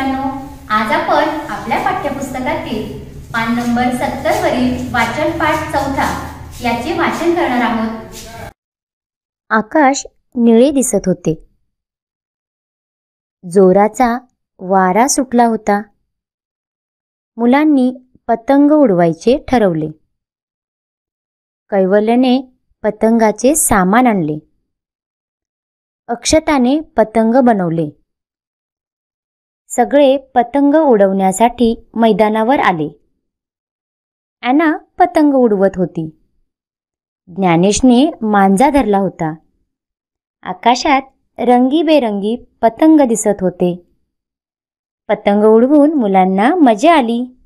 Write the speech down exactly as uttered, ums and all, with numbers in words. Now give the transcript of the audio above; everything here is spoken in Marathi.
मुलांनो, आज आपण आपल्या पाठ्यपुस्तकातील पान नंबर सत्तर वरील वाचन पाठ चौथा याचे वाचन करणार आहोत। आकाश निळे दिसत होते। जोराचा वारा सुटला होता। मुलांनी पतंग उडवायचे ठरवले। कैवल्याने पतंगाचे सामान आणले। अक्षताने पतंग बनवले। सगळे पतंग उडवण्यासाठी मैदानावर आले। ॲना पतंग उडवत होती। ज्ञानेशने मांजा धरला होता। आकाशात रंगीबेरंगी पतंग दिसत होते। पतंग उडवून मुलांना मजा आली।